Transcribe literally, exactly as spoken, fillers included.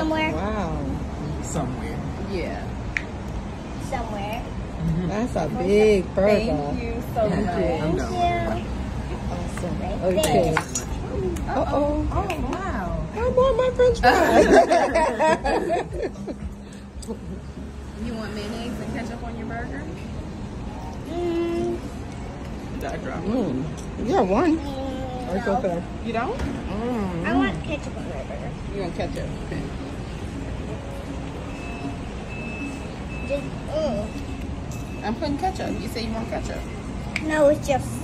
somewhere. Wow. Somewhere. Yeah. Somewhere. Mm-hmm. That's a big burger. Thank you so much. I'm Thank done. you. Awesome. Right Okay. there. Uh-oh. Oh, wow. I want my french fries. You want mayonnaise and ketchup on your burger? Mm, That drop. mm. Yeah, one. mm, It's no. okay. You don't? Mm. I want ketchup on my burger. You want ketchup? Okay. Just, mm. I'm putting ketchup. You say you want ketchup. No, it's just